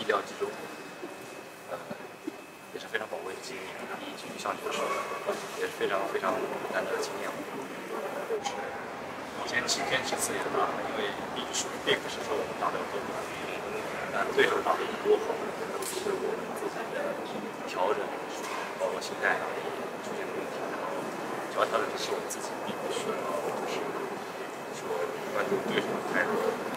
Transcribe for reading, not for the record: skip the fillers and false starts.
意料之中，也是非常宝贵的经验。就像你说的，也是非常非常难得的经验。坚持自己的打法，因为并不是并不是说我们打得有多好，对手打得有多好，是我们自己的调整，包括心态出现的问题。主要调整的是我们自己，并不是就是说关注对手的态度。